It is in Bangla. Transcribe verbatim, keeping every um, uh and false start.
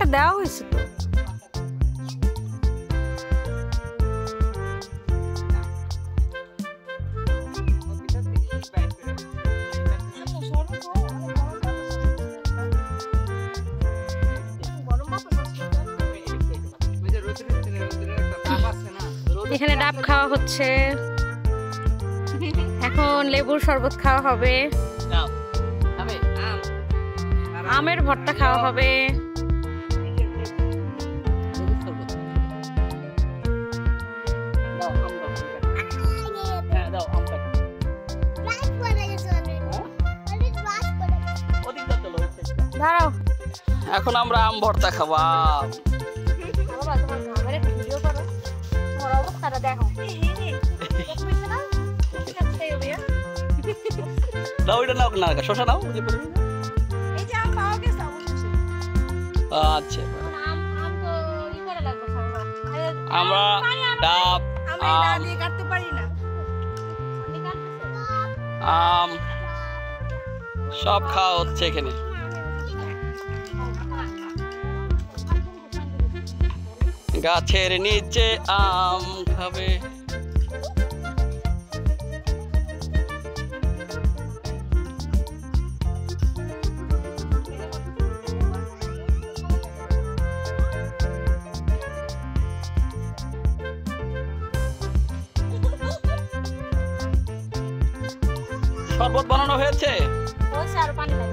একটা দেওয়া হয়েছে তো। এখানে ডাব খাওয়া হচ্ছে, এখন লেবুর শরবত খাওয়া হবে, আমের ভর্তা খাওয়া হবে। দাঁড়াও, এখন আমরা আম ভর্তা খাবো। নাও এটা নাও না, শশা নাও। আচ্ছা, আমরা ডাব, আম সব খাওয়া হচ্ছে এখানে। গাছের নিচে আম খাবে। শরবত বানানো হয়েছে।